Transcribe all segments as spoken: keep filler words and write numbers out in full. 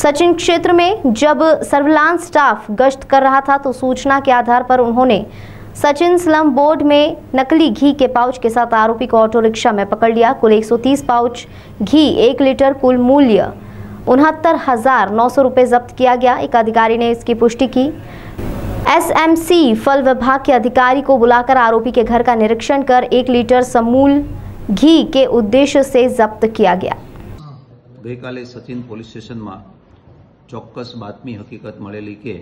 सचिन क्षेत्र में जब सर्विलांस स्टाफ गश्त कर रहा था तो सूचना के आधार पर उन्होंने सचिन स्लम बोर्ड में नकली घी के पाउच के साथ आरोपी को ऑटो रिक्शा में पकड़ लिया। कुल एक सौ तीस पाउच घी, एक लीटर, कुल मूल्य उनहत्तर हजार नौ सौ रुपये जब्त किया गया। एक अधिकारी ने इसकी पुष्टि की। एसएमसी फल विभाग के अधिकारी को बुलाकर आरोपी के घर का निरीक्षण कर एक लीटर समूल घी के उद्देश्य से जब्त किया गया। गई काले सचिन पोलीस स्टेशन में चौक्कस बातमी हकीकत मळेली के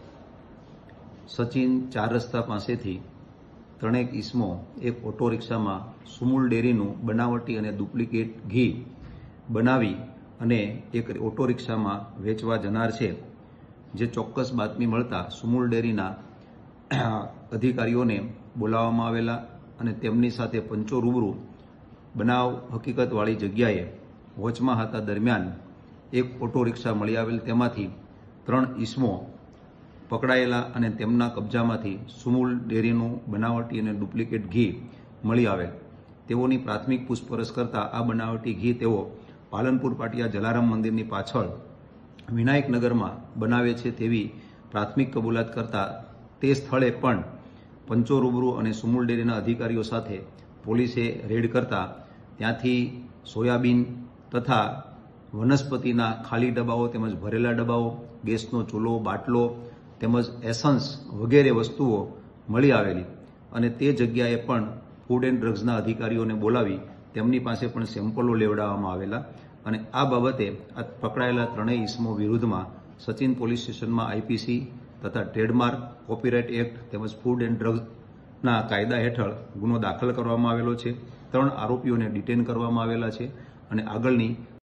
सचिन चार रस्ता पासेथी त्रणेक ईसमो एक ऑटो रिक्शा में सुमूल डेरीनु बनावटी अने डुप्लिकेट घी बनावी अने एक ऑटो रिक्शा में वेचवा जनार छे। जे चौक्कस बातमी मळता सुमूल डेरीना अधिकारीओने बोलाववामां आवेला अने तेमनी साथे पंचो रूबरू बनाव हकीकतवाળી जग्याए वोचमां हता दरमियान एक ऑटो रिक्शा मळी आवेल। तेमांथी त्रण ईसमो पकड़ायेला अने तेमना कब्जामांथी सुमूल डेरीनुं बनावटी अने डुप्लिकेट घी मळी आवेल। तेओनी प्राथमिक पूछपरछ करता आ बनावटी घी तेओ पालनपुर पाटिया जलाराम मंदिरनी पाछळ विनायकनगरमां बनावे छे तेवी प्राथमिक कबूलात करता ते स्थळे पण पंचो रूबरू अने सुमूल डेरीना अधिकारीओ साथे पोलीसे रेड करता त्यांथी सोयाबीन तथा वनस्पतिना खाली डब्बाओ तेमज भरेला डब्बाओ, गैसनो चूलो, बाटलो तेमज एसन्स वगैरे वस्तुओ मळी आवेली अने ते जग्याए पण फूड एंड ड्रग्सना अधिकारीओने बोलावी तेमनी पासे पण सेम्पलो लेवडाववामां आवेला अने आ बाबते आ पकड़ायेला त्रणेय ईसमो विरुद्धमां सचिन पोलीस स्टेशनमां आईपीसी तथा ट्रेडमार्क, कॉपीराइट एक्ट तेमज फूड एंड ड्रग्सना कायदा हेठळ गुनो दाखल करवामां आवेलो छे। त्रण आरोपीओने डिटेन करवामां आवेला छे अने आगळनी